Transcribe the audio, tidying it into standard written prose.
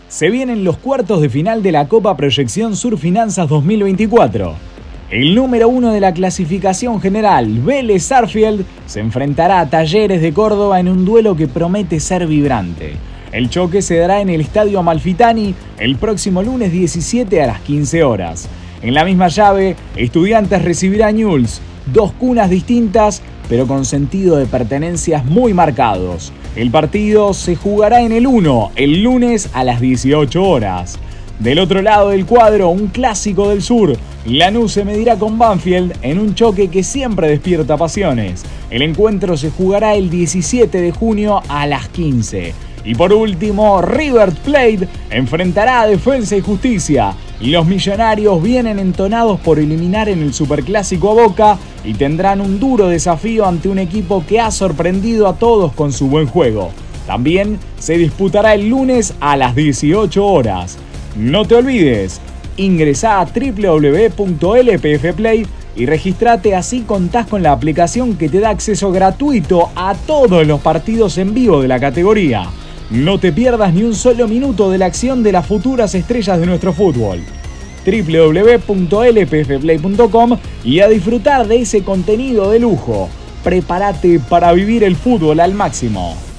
Se vienen los cuartos de final de la Copa Proyección Sur Finanzas 2024. El número 1 de la clasificación general, Vélez Sarsfield, se enfrentará a Talleres de Córdoba en un duelo que promete ser vibrante. El choque se dará en el Estadio Amalfitani el próximo lunes 17 a las 15 horas. En la misma llave, Estudiantes recibirá a Newell's, dos cunas distintas, pero con sentido de pertenencias muy marcados. El partido se jugará en el 1, el lunes a las 18 horas. Del otro lado del cuadro, un clásico del sur, Lanús se medirá con Banfield en un choque que siempre despierta pasiones. El encuentro se jugará el 17 de junio a las 15. Y por último, River Plate enfrentará a Defensa y Justicia. Los millonarios vienen entonados por eliminar en el Superclásico a Boca y tendrán un duro desafío ante un equipo que ha sorprendido a todos con su buen juego. También se disputará el lunes a las 18 horas. No te olvides, ingresá a www.lpfplay y registrate, así contás con la aplicación que te da acceso gratuito a todos los partidos en vivo de la categoría. No te pierdas ni un solo minuto de la acción de las futuras estrellas de nuestro fútbol. www.lpfplay.com y a disfrutar de ese contenido de lujo. Prepárate para vivir el fútbol al máximo.